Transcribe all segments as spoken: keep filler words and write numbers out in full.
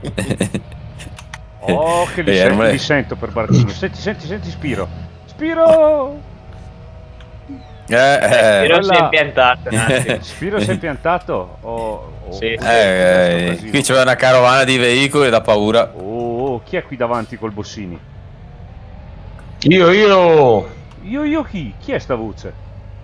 Oh, che li, sen li sento per Barchino. Senti, senti, senti Spiro. Spiro! Eh, eh. Spiro si è impiantato un attimo. Spiro si è impiantato? Oh, oh, sì. eh, eh, qui c'è una carovana di veicoli da paura. Oh, chi è qui davanti col Bossini? Io, io! Io, io chi? Chi è sta voce?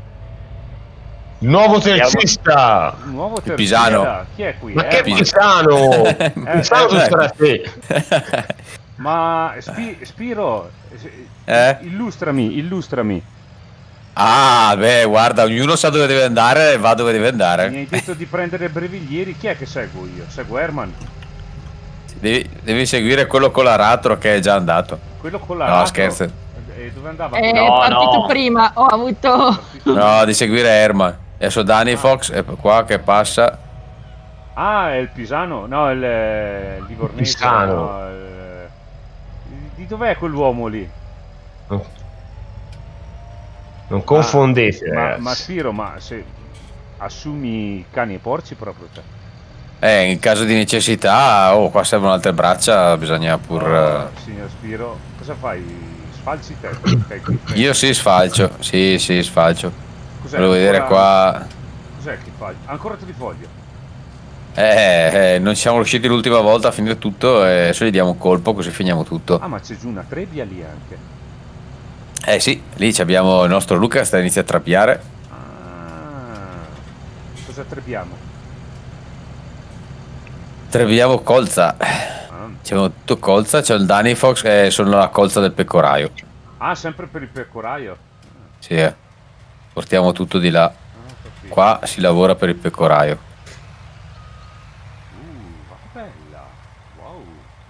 Nuovo terzista! Il nuovo terzista? Pisano. Chi è qui? Ma eh, che Pisano? eh, Pisano eh, sarà te. Ma Spi Spiro, eh? illustrami, illustrami. Ah, beh, guarda, ognuno sa dove deve andare e va dove deve andare. Mi hai detto di prendere breviglieri, chi è che seguo io? Seguo Herman. Devi, devi seguire quello con l'aratro che è già andato. Quello con l'aratro? No, scherzo. E dove andava? È no, partito no. prima, ho avuto... No, di seguire Herman. Adesso Danny Fox è qua che passa. Ah, è il Pisano? No, il, il Livornese. Pisano. No, il... Di dov'è quell'uomo lì? Non confondete, ah, ma, ragazzi. ma Spiro, ma se assumi cani e porci proprio te? Eh, in caso di necessità, oh, qua servono altre braccia, bisogna pur... Oh, signor Spiro, cosa fai? Sfalci te? Io sì sfalcio, sì, sì, sfalcio. Volevo vedere qua... Cos'è che fai? Ancora te li foglio? Eh, eh, non siamo riusciti l'ultima volta a finire tutto e adesso gli diamo un colpo così finiamo tutto. Ah, ma c'è giù una trebbia lì anche. Eh sì, lì abbiamo il nostro Luca che sta iniziando a trappiare. Ah, cosa trebbiamo? Trebbiamo colza. Ah. C'è tutto colza, c'è il Danny Fox e sono la colza del pecoraio. Ah, sempre per il pecoraio? Sì, eh. Portiamo tutto di là. Ah, qua si lavora per il pecoraio. Uh, ma bella. Wow.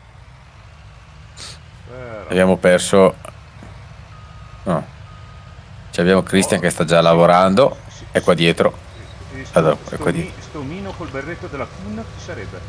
Però... Abbiamo perso... No. Ci abbiamo Christian oh, che sta già lavorando. Sì, è qua dietro. Sì, sto, allora, sto, è qua dietro. Sto mino col berretto della Kun chi sarebbe?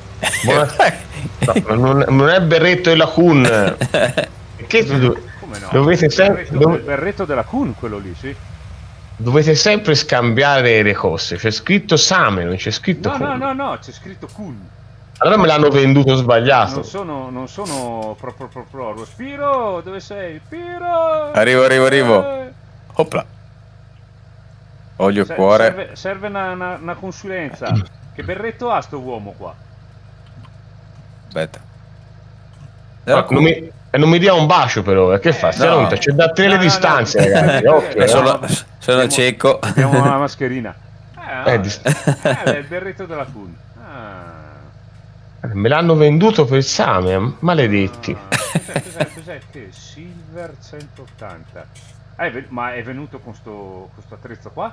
No, non, non è il berretto della Kun. Che come no? Dovete sempre il berretto, dov il berretto della Kun, quello lì, sì. Dovete sempre scambiare le cose. C'è scritto Same, non c'è scritto no, Kun. no, no, no, c'è scritto Kun. Allora me l'hanno venduto sbagliato. Non sono, non sono proprio proprio. Spiro, dove sei? Spiro! Arrivo, arrivo, arrivo. Opla. Olio Se, cuore. Serve, serve una, una, una consulenza. Che berretto ha sto uomo qua? Aspetta. No, non, mi, non mi dia un bacio però, eh, che fa? No. C'è da te le no, distanze, no, no. ragazzi. Occhio, sono, abbiamo, sono cieco. Abbiamo una mascherina. Eh, eh, no, di... eh, è il berretto della Kun. Ah. Me l'hanno venduto per Same, maledetti. Ah, cos'è, cos'è, cos'è che? Silver centottanta. Ah, è ma è venuto con sto, con sto attrezzo qua?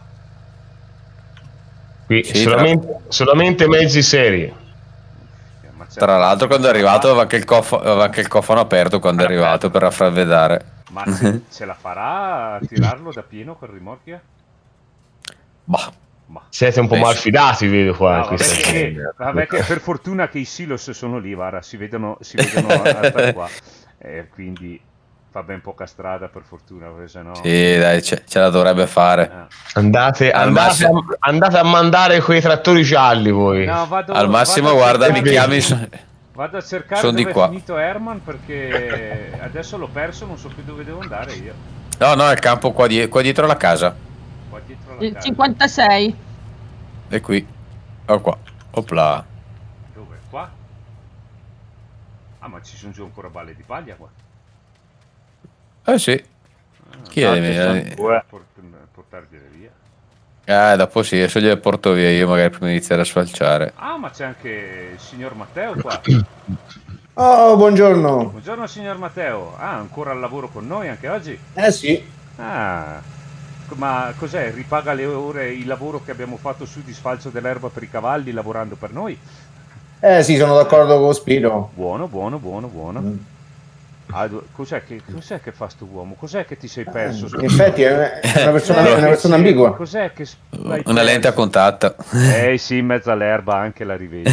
Qui sì, solamente, tra... solamente mezzi seri. Tra l'altro quando è arrivato aveva anche il, cof aveva anche il cofano aperto quando è arrivato per raffredare. Ma ce, ce la farà a tirarlo da pieno col rimorchio? Bah. Ma. Siete un po' Penso. malfidati, vedo qua. No, vabbè, che, vabbè che per fortuna che i silos sono lì, guarda, si vedono, si vedono da qua, eh, quindi fa ben poca strada per fortuna, perché sennò... Sì, dai, ce, ce la dovrebbe fare. Ah. Andate, andate, a, andate a mandare quei trattori gialli voi. No, vado, Al massimo, vado guarda, cercare, mi chiami... Vado a cercare Sono dove di è qua. finito Herman, perché adesso l'ho perso, non so più dove devo andare io. No, no, è il campo qua, die qua dietro la casa. Qua dietro la Il casa. cinquantasei. E qui. Oh qua. Opla. Dove? Qua? Ah, ma ci sono giù ancora balle di paglia qua. Eh sì. Ah, Chi è? Port portargliele via. Eh, dopo sì, adesso gliele porto via io magari prima di iniziare a sfalciare. Ah, ma c'è anche il signor Matteo qua. Oh, buongiorno. Buongiorno signor Matteo. Ah, ancora al lavoro con noi anche oggi? Eh sì. Ah, ma cos'è? Ripaga le ore, il lavoro che abbiamo fatto su di sfalcio dell'erba per i cavalli lavorando per noi? Eh sì, sono d'accordo con Spiro. Buono, buono, buono, buono. Mm. Ah, cos'è che, cos'è che fa sto uomo? Cos'è che ti sei perso? In effetti è una persona, è una persona ambigua. Cos'è che una lente a contatto. Eh sì, in mezzo all'erba anche la rivedi.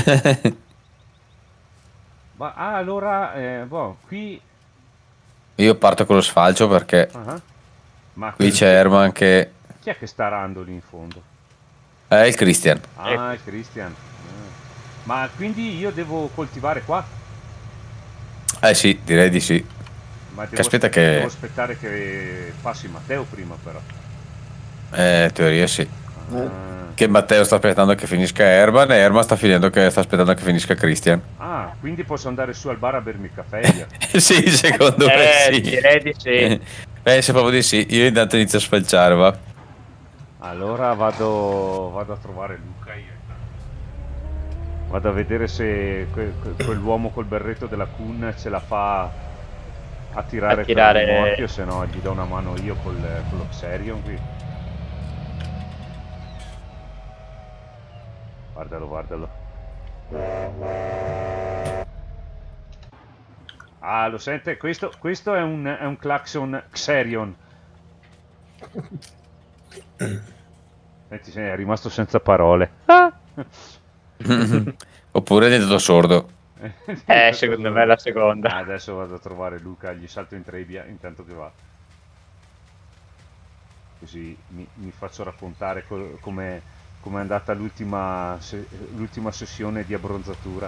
Ma ah, allora, eh, boh, qui... Io parto con lo sfalcio perché uh -huh. Ma qui c'è Herman che... Chi è che sta arando lì in fondo? È il Christian. Ah, il Christian. Ma quindi io devo coltivare qua? Eh sì, direi di sì. Ma devo, Che aspetta aspe- che- devo aspettare che passi Matteo prima però. Eh, in teoria sì. Ah, Che Matteo sta aspettando che finisca Herman e Herman sta finendo che sta aspettando che finisca Christian. Ah, quindi posso andare su al bar a bermi il caffè io. Sì, secondo me Eh, sì. direi di sì. Penso proprio di sì. Io intanto inizio a sfalciare, va. Allora vado, vado a trovare Luca io. Vado a vedere se que- que- quell'uomo col berretto della Kun ce la fa a tirare, A tirare- per il morchio, se no gli do una mano io col, con lo Xerion qui. Guardalo, guardalo. Ah, lo sente? Questo, questo è un, è un clacson Xerion. Senti, se è rimasto senza parole. Ah! Oppure è diventato sordo. Eh, secondo me è la seconda. Ah, adesso vado a trovare Luca, gli salto in trebbia intanto che va. Così mi, mi faccio raccontare co- come è andata l'ultima se- l'ultima sessione di abbronzatura.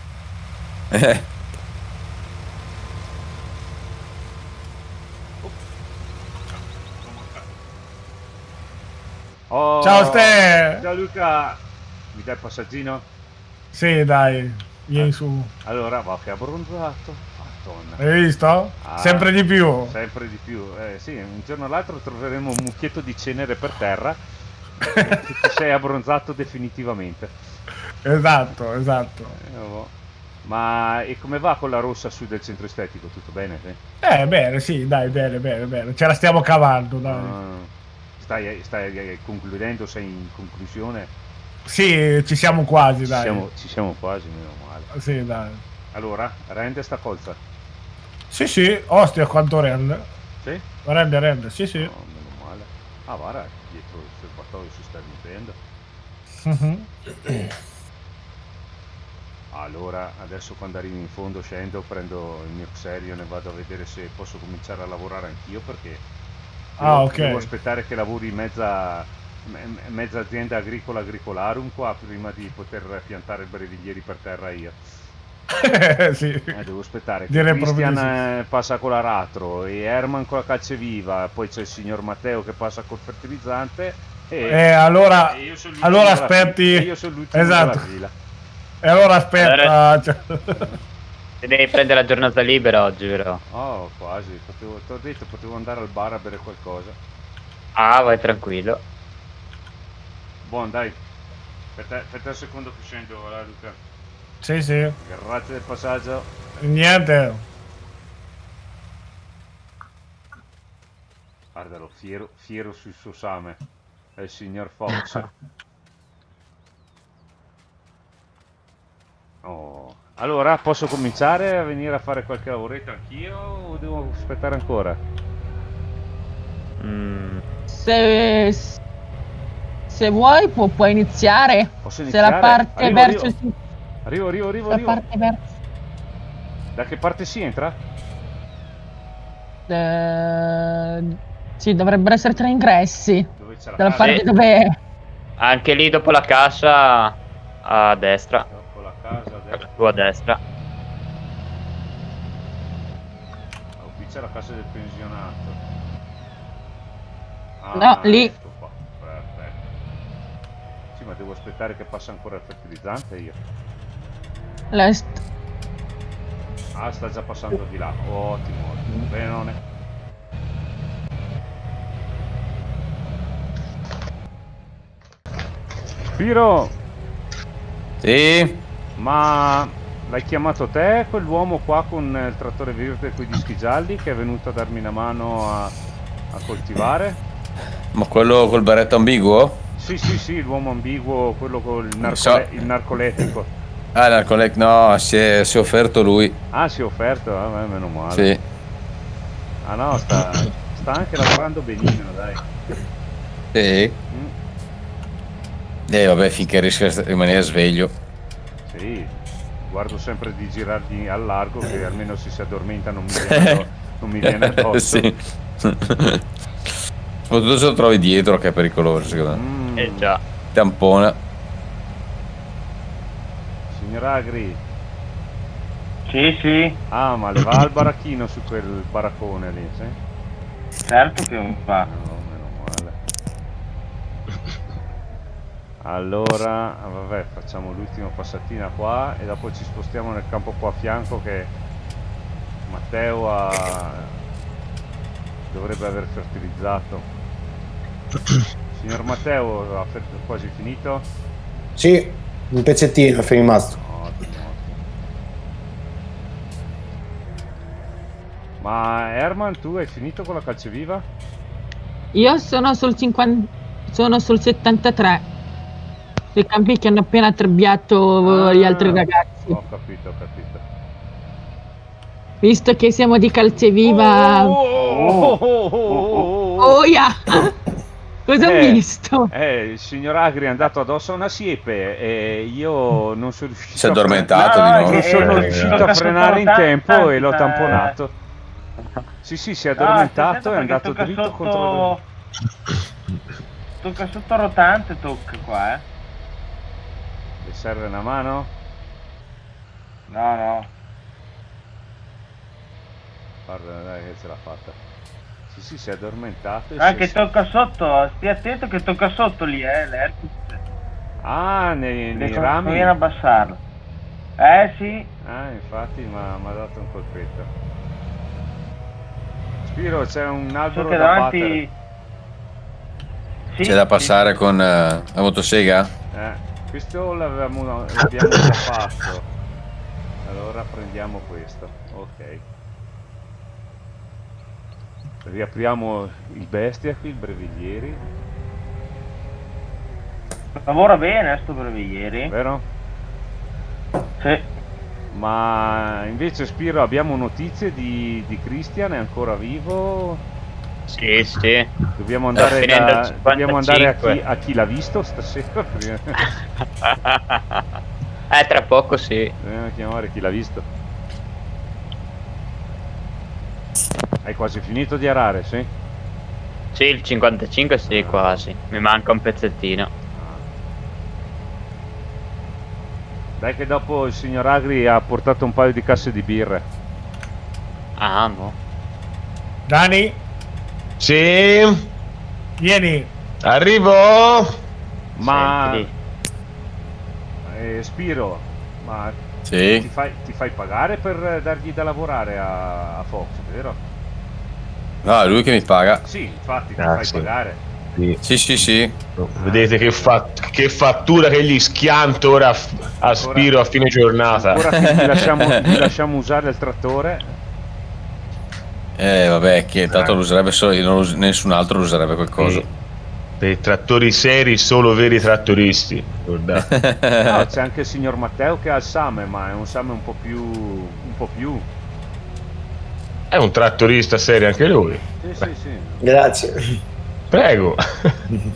Oh, Ciao Ste! ciao Luca! Mi dai il passaggino? Sì, dai, vieni su. Allora, va che abbronzato. Madonna. Hai visto? Ah, Sempre di più. Sempre di più. Eh sì, un giorno o l'altro troveremo un mucchietto di cenere per terra e ti sei abbronzato definitivamente. Esatto, esatto. Eh, oh. Ma e come va con la rossa su del centro estetico? Tutto bene? Sì? Eh, bene, sì, dai, bene, bene, bene. Ce la stiamo cavando, dai. Ah, stai, stai concludendo? Sei in conclusione? Sì, ci siamo quasi, Ci dai. siamo, ci siamo quasi, meno male. Sì, dai. Allora, rende sta colza? Sì, sì, ostia, quanto rende? Sì? Rende, rende, sì, sì. No, meno male. Ah, guarda, dietro il serbatoio si sta riempiendo. Mhm. Allora, adesso quando arrivi in fondo scendo, prendo il mio Xerion e vado a vedere se posso cominciare a lavorare anch'io, perché devo, Ah, ok. devo aspettare che lavori mezza, me- mezza azienda agricola agricolarum qua prima di poter piantare breviglieri per terra io. Sì. Eh, devo aspettare che Direi proprio Christian di sì. eh, passa con l'aratro e Herman con la calceviva, poi c'è il signor Matteo che passa col fertilizzante e, Eh, allora, e io sono l'ultimo allora della aspetti. fila. E io sono l'ultimo Esatto. della fila. E allora aspetta. cioè- Ti devi prendere la giornata libera oggi, vero? Oh, quasi, potevo, ti ho detto, potevo andare al bar a bere qualcosa. Ah, vai tranquillo. Buon, dai. Aspetta, aspetta un secondo che scendo, là, Luca. Sì, sì. Grazie del passaggio. Niente. Guardalo, fiero, fiero sul suo same. È il signor Fox. Oh. Allora, posso cominciare a venire a fare qualche lavoretto anch'io o devo aspettare ancora? Mm, Se, se vuoi pu- puoi iniziare. Posso Se la iniziare? parte Arrivo, verso arrivo. il Arrivo, arrivo, arrivo, la arrivo. parte verso Da che parte si entra? eh, sì, dovrebbero essere tre ingressi. Dove c'è la Dalla casa? parte Sì. dove anche lì dopo la cassa a destra. Dopo la casa, adesso. Tu a destra. Oh, qui c'è la casa del pensionato. Ah, No, lì. ecco qua. Perfetto. Sì, ma devo aspettare che passa ancora il fertilizzante io. l'est. Ah, sta già passando di là. Ottimo, ottimo. Benone. Piro, Sì. ma l'hai chiamato te quell'uomo qua con il trattore verde con i dischi gialli che è venuto a darmi una mano a, a coltivare? Ma quello col berretto ambiguo? Sì, sì, sì, l'uomo ambiguo, quello col So. narcole- il narcoletico. Ah, l'alcolec, no, si è, si è offerto lui. Ah, si è offerto? Ah, beh, meno male. Sì. Ah no, sta, sta anche lavorando benino, dai. Sì. Mm, E vabbè, finché riesce a rimanere sveglio. sì, guardo sempre di girargli al largo che almeno se si addormenta non mi viene, addo- non mi viene addosso. Sì. Soprattutto se lo trovi dietro che è pericoloso, secondo me. Mm, Eh già. Tampona. sì, signor Agri? Sì, sì. Ah, ma le va al baracchino su quel baraccone lì, sì? Certo che va. No, meno male. Allora, vabbè, facciamo l'ultima passatina qua e dopo ci spostiamo nel campo qua a fianco che Matteo ha... dovrebbe aver fertilizzato. Signor Matteo, ha fer- quasi finito? Sì, un pezzettino è rimasto. Ottimo, ottimo. Ma Herman, tu hai finito con la calceviva? Io sono sul cinquanta, sono sul settantatré. I campi che hanno appena trebbiato Ah, gli altri ragazzi. Ho capito, ho capito. Visto che siamo di calceviva. Oh, oh, oh, oh, oh, oh. Oh, yeah. Cosa Eh, ho visto? Eh, il signor Agri è andato addosso a una siepe e io non sono riuscito Si è a fre- addormentato No, di no, nuovo. non che- sono eh, riuscito a eh, frenare in tocca tempo sotto e l'ho tanto, tamponato. Sì, sì, si è No, addormentato stai e è attento andato perché dritto tocca contro... sotto... Tocca sotto rotante, tocca qua, eh. Le serve una mano? No, no. Guarda, dai che ce l'ha fatta. Sì, sì, si è addormentato e Ah, si è- che tocca sotto, stia attento che tocca sotto lì, eh, l'Hercules. Ah, nei, nei Devi rami? conviene abbassarlo. Eh, sì. Ah, infatti mi ha dato un colpetto. Spiro, c'è un So albero che da davanti... battere. Sì, C'è da sì. passare con eh, la motosega? Eh, questo l'avevamo, l'abbiamo già fatto. Allora prendiamo questo. Ok. Riapriamo il bestia qui, il breviglieri. Lavora bene, sto breviglieri. Vero? Sì. Ma invece Spiro abbiamo notizie di, di Christian, è ancora vivo? Sì, sì. Dobbiamo andare, finendo da- il dobbiamo andare a, chi, cinquantacinque. a chi l'ha visto stasera? Eh, tra poco sì. Dobbiamo chiamare chi l'ha visto. Hai quasi finito di arare, sì? Sì, il cinquantacinque sì, quasi. Mi manca un pezzettino. Dai che dopo il signor Agri ha portato un paio di casse di birre. Ah, no. Dani, Sì, vieni. arrivo. Ma... Senti. eh, Spiro, ma Sì. ti fai, ti fai pagare per dargli da lavorare a, a Fox, vero? No, è lui che mi paga. Sì, infatti ti Ah, fai sì. pagare. Sì. Sì, sì, sì. Vedete che, fa- che fattura che gli schianto ora a, a Spiro a fine giornata. Ora che gli lasciamo, gli lasciamo usare il trattore. Eh, vabbè, che tanto lo userebbe solo io, non lo us- nessun altro lo userebbe quel coso. Sì. Per trattori seri solo veri trattoristi, guardate. No, c'è anche il signor Matteo che ha il Same, ma è un Same un po' più... un po' più. È un trattorista serio anche lui. Sì, sì, sì. Grazie. Prego. Eh,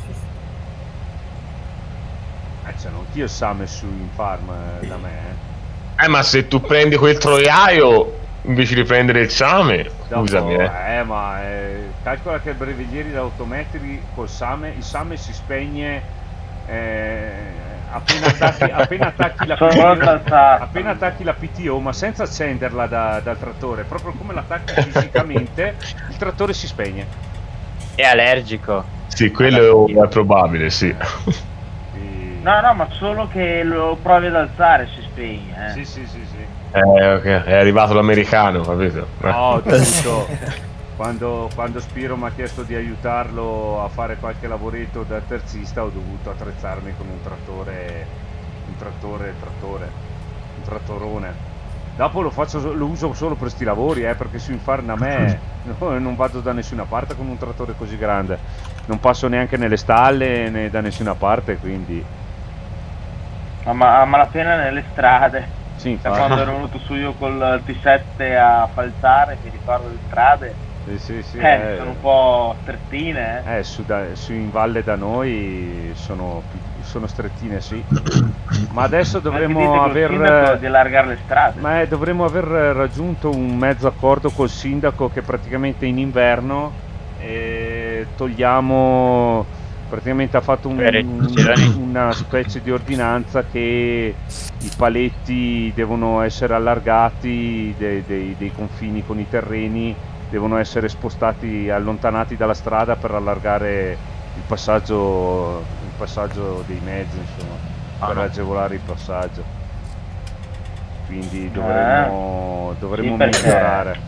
c'è anch'io il Same su in farm eh, da me, eh. Eh, ma se tu prendi quel troiaio invece di prendere il Same, Dopo, scusami, eh. eh, ma eh, calcola che il breviglieri da autometri col Same, il Same si spegne eh, appena attacchi, appena attacchi la Sono P T molto O, alzato. appena attacchi la P T O, ma senza accenderla da- dal trattore, proprio come l'attacchi fisicamente, il trattore si spegne. È allergico. Sì, quello è probabile, sì. Quindi- No, no, ma solo che lo provi ad alzare si spegne, eh. Sì, sì, sì, sì. Eh, ok, è arrivato l'americano, capito? No, ho dovuto, quando, quando Spiro mi ha chiesto di aiutarlo a fare qualche lavoretto da terzista, ho dovuto attrezzarmi con un trattore, un trattore, trattore, un trattorone. Dopo lo, faccio, lo uso solo per sti lavori, eh, perché su Infarna a me no, non vado da nessuna parte con un trattore così grande. Non passo neanche nelle stalle né da nessuna parte, quindi... Ma, ma a malapena nelle strade. Sì, Da infatti. quando ero venuto su io col T sette a falzare, mi ricordo le strade. Sì, sì, sì, Eh, eh. sono un po' strettine, eh. Eh, su, da- su in valle da noi sono, pi- sono strettine, sì. Ma adesso Ma dovremmo ti dite col sindaco aver... di allargare le strade. Ma eh, dovremmo aver raggiunto un mezzo accordo col sindaco che praticamente in inverno eh, togliamo Praticamente ha fatto un, un, una specie di ordinanza che i paletti devono essere allargati, dei, dei, dei confini con i terreni devono essere spostati, allontanati dalla strada per allargare il passaggio, il passaggio dei mezzi, insomma, ah, per no. agevolare il passaggio. Quindi dovremmo, eh, dovremmo sì, migliorare.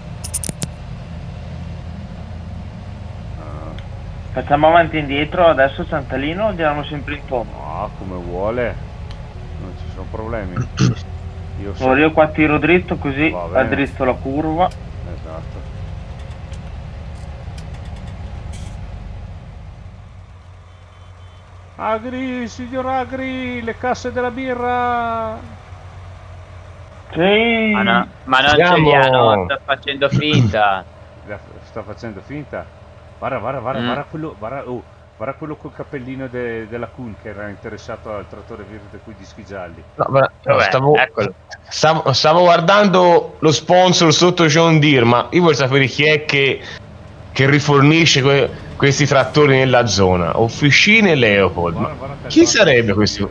Facciamo avanti e indietro adesso Santalino o andiamo sempre in tondo? No, come vuole, non ci sono problemi. Io, so... io qua tiro dritto così addrizzo la curva. Esatto. Agri, signor Agri, le casse della birra. Sì. Ma, no, ma non ce li hanno, sta facendo finta. Sta facendo finta? Guarda, guarda, guarda, mm. guarda quello, guarda, oh, guarda quello col cappellino de, della Kuhn che era interessato al trattore verde con i dischi gialli. No, ma, no, stavo, stavo, stavo guardando lo sponsor sotto John Deere, ma io voglio sapere chi è che, che rifornisce que, questi trattori nella zona. Officine Leopold. Guarda, guarda, chi sarebbe questo?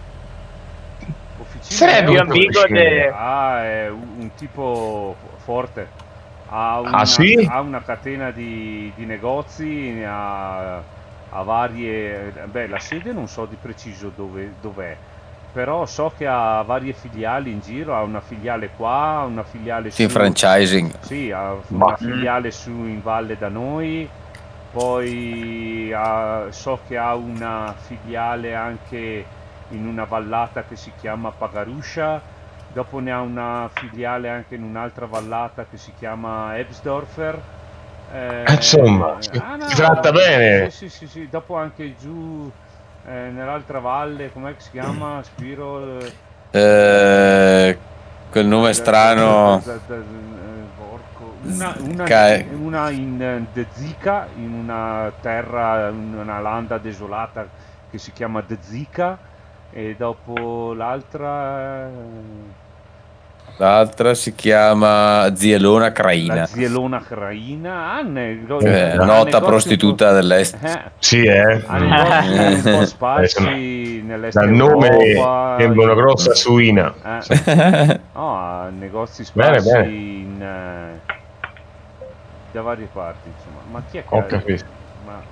Sarebbe un amico de... Ah, è un tipo forte. Ha una, ah, sì? ha una catena di, di negozi, ha, ha varie... Beh, la sede non so di preciso dove dov'è, però so che ha varie filiali in giro, ha una filiale qua, una filiale sì, su... franchising. Sì, ha una bah. filiale su in valle da noi, poi ha, so che ha una filiale anche in una vallata che si chiama Pagaruscia. Dopo ne ha una filiale anche in un'altra vallata che si chiama Ebsdorfer. Eh, Insomma, ah, no, si tratta bene. Sì, sì, sì, sì. Dopo anche giù eh, nell'altra valle, com'è che si chiama? Spiro? Eh, quel nome è strano. Una, una, una in De Zica, in una terra, in una landa desolata che si chiama De Zica. E dopo l'altra l'altra si chiama Zielona Craina. La Zielona Craina ah, nego... eh, ah, nota prostituta po... dell'est. Eh. Sì, eh. Ha negozi un po' sparsi nell'est dal nome sembra una grossa suina. Eh. No, ha negozi sparsi bene, bene. In, uh, da varie parti, insomma. Ma chi è che ho capito? Ma...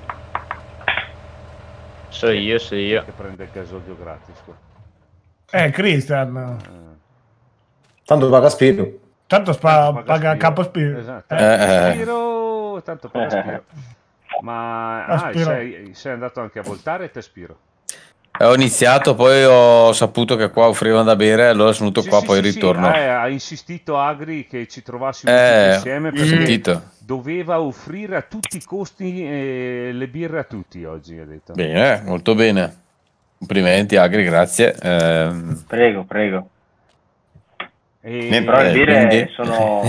So io, so io. Che prende il gasolio gratis qua. Eh, Christian. Eh. Tanto paga Spiro. Tanto spa, paga, paga capo Spiro. Esatto. Eh. Spiro, tanto paga Spiro. Ma ah, sei, sei andato anche a voltare te Spiro? Ho iniziato, poi ho saputo che qua offrivano da bere, allora sono venuto sì, qua, sì, poi sì, ritorno. Sì. Eh, ha insistito Agri che ci trovassimo eh, insieme perché sentito. doveva offrire a tutti i costi eh, le birre a tutti oggi, ha detto. Bene, molto bene. Complimenti Agri, grazie. Eh... Prego, prego. E... Però le birre quindi... sono...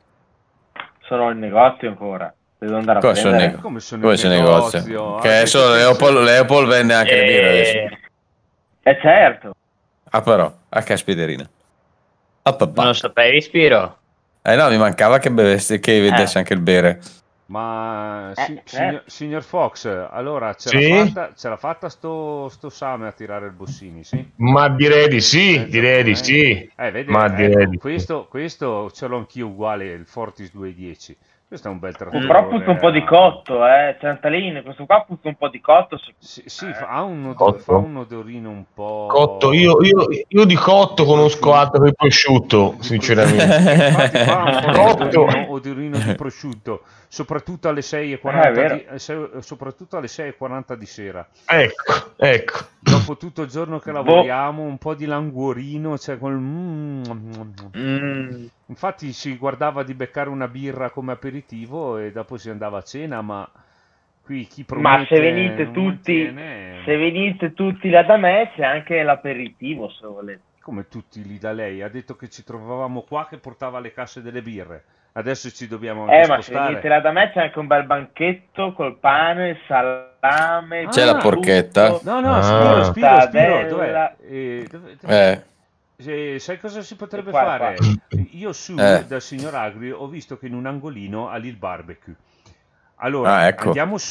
sono il negozio ancora. Devo andare a Come prendere. Sono Come sono Come il negozio? negozio? Che adesso Leopold, Leopold vende anche e... le birre adesso. Eh certo. Ah però, a caspiterina. Ah, non lo sapevi Spiro? Eh no, mi mancava che bevesse, che vedesse eh. anche il bere. Ma eh, si, certo. signor, signor Fox, allora ce sì? l'ha fatta, ce l'ha fatta sto, sto Same a tirare il Bossini, sì? Ma direi di sì, eh, direi di sì. Eh, vedi, Ma eh, direi di questo, questo ce l'ho anch'io uguale, il Fortis due dieci. Questo è un bel trattore. Però puzza un po' di cotto, eh. Santalini, questo qua puzza un po' di cotto. Sì, sì eh. fa, un odor, fa un odorino un po'. Cotto, io, io, io di cotto conosco altro che prosciutto, sinceramente. Infatti fa un po' di odorino, odorino di prosciutto, soprattutto alle sei e quaranta, eh, di, soprattutto alle sei e quaranta di sera. Ecco, ecco. Dopo tutto il giorno che lavoriamo, un po' di languorino, cioè col mm, mm. Infatti si guardava di beccare una birra come aperitivo e dopo si andava a cena, ma qui chi promette... Ma se venite tutti, mantiene... se venite tutti là da me c'è anche l'aperitivo se volete. Come tutti lì da lei? Ha detto che ci trovavamo qua che portava le casse delle birre. Adesso ci dobbiamo anche eh, spostare. Eh, ma se venite là da me c'è anche un bel banchetto col pane, il salame... C'è ah, la porchetta? Tutto. No, no, Spiro, Spiro, Spiro, dov'è? Eh, dove, dove... eh. Se, sai cosa si potrebbe qua, fare? Qua. Io su eh. dal signor Agri ho visto che in un angolino ha lì il barbecue. Allora ah, ecco. andiamo su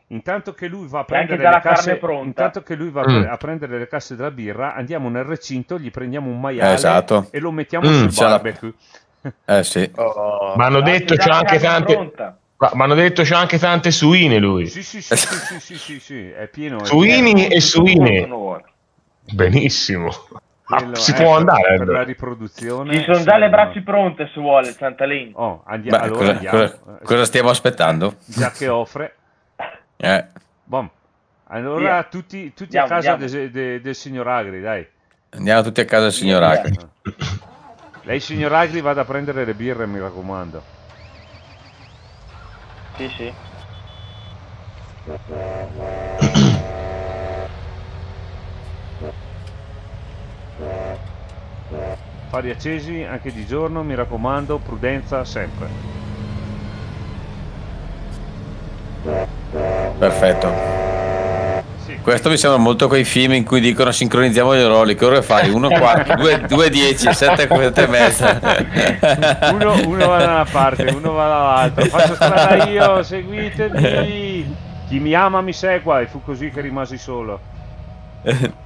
Intanto che lui va a C'è anche prendere già le la carne casse, pronta. intanto che lui va a, Mm. pre- a prendere le casse della birra, andiamo nel recinto, gli prendiamo un maiale Esatto. e lo mettiamo Mm, sul c'è la- barbecue. Eh sì. Oh, Mi hanno detto c'è anche tante. Pronta. Ma mi hanno detto c'è anche tante suine lui. Sì, sì, sì, sì, sì, sì, sì, sì, è pieno. È Suini pieno. e suine. Sono buone. Benissimo. Ma Quello si è può per- andare per la allora. riproduzione. Ci sono già le servono. braccia pronte se vuole il Santalin. Oh, andiamo, Beh, allora cosa, andiamo. cosa- cosa stiamo aspettando? Già che offre. Eh, Bom. Allora Via. tutti, tutti Andiamo, a casa andiamo. de- de- del signor Agri, dai. andiamo tutti a casa del signor Via, Acri. Lei, signor Agri, vada a prendere le birre, mi raccomando. Sì, sì. Fari accesi anche di giorno, mi raccomando, prudenza sempre. Perfetto. Sì. Questo mi sembra molto quei film in cui dicono sincronizziamo gli orologi. Che ore fai? uno quattro, due dieci, sette e mezza. Uno, uno va da una parte, uno va dall'altra. Faccio strada io, seguitemi. Chi mi ama mi segua, e fu così che rimasi solo.